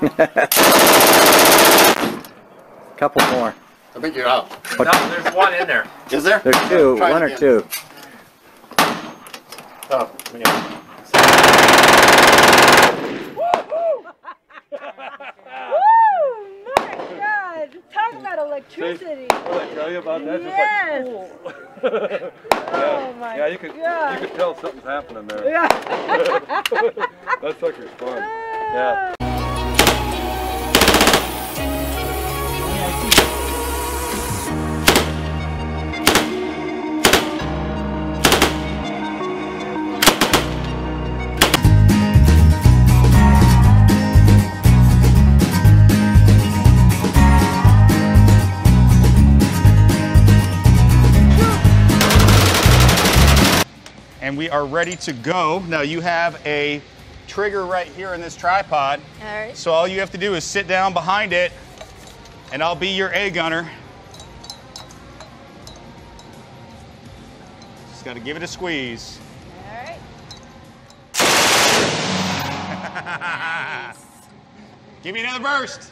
Couple more. I think you're out. No, there's one in there. Is there? There's two, one or two. Oh, yeah. Talk about electricity. What did I tell you about that? Yes. Just like, Oh my yeah, you could tell something's happening there. Yeah. That sucker's fun. Yeah. And we are ready to go. Now you have a trigger right here in this tripod. All right. So all you have to do is sit down behind it and I'll be your A gunner. Just got to give it a squeeze. All right. Give me another burst.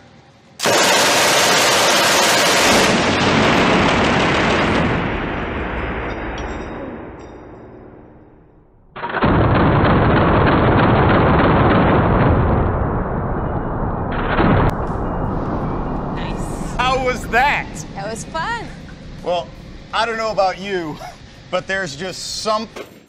How was that? That was fun. Well, I don't know about you, but there's just something